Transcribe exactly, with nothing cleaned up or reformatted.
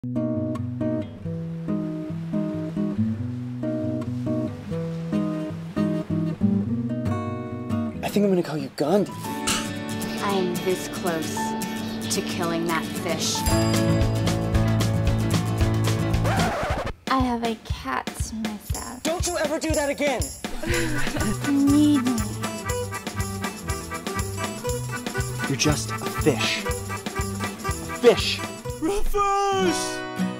I think I'm gonna call you Gandhi. I am this close to killing that fish. I have a cat myself. Don't you ever do that again! Need me. You're just a fish. A fish! Rufus!